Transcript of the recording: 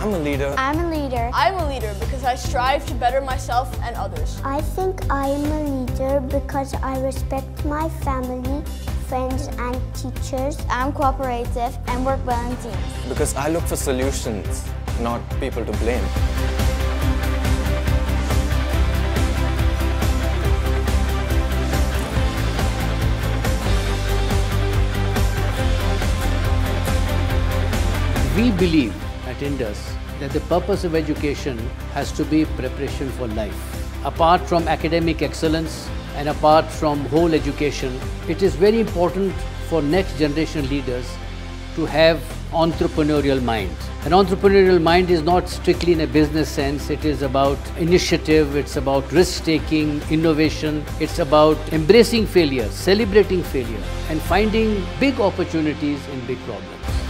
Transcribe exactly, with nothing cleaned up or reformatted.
I'm a leader. I'm a leader. I'm a leader because I strive to better myself and others. I think I am a leader because I respect my family, friends and teachers. I'm cooperative and work well in teams. Because I look for solutions, not people to blame. We believe at Indus that the purpose of education has to be preparation for life. Apart from academic excellence and apart from whole education, it is very important for next generation leaders to have entrepreneurial mind. An entrepreneurial mind is not strictly in a business sense. It is about initiative, it's about risk-taking, innovation, it's about embracing failure, celebrating failure and finding big opportunities in big problems.